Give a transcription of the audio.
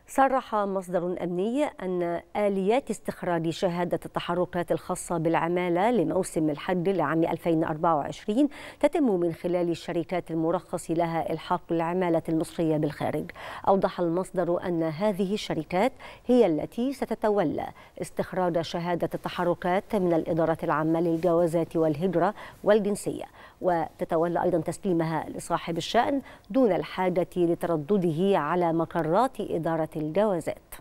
صرح مصدر أمني أن آليات استخراج شهادة التحركات الخاصة بالعمالة لموسم الحج لعام 2024 تتم من خلال الشركات المرخص لها إلحاق العمالة المصرية بالخارج. أوضح المصدر أن هذه الشركات هي التي ستتولى استخراج شهادة التحركات من الإدارة العامة للجوازات والهجرة والجنسية، وتتولى أيضا تسليمها لصاحب الشأن دون الحاجة لتردده على مقرات إدارة الجوازات.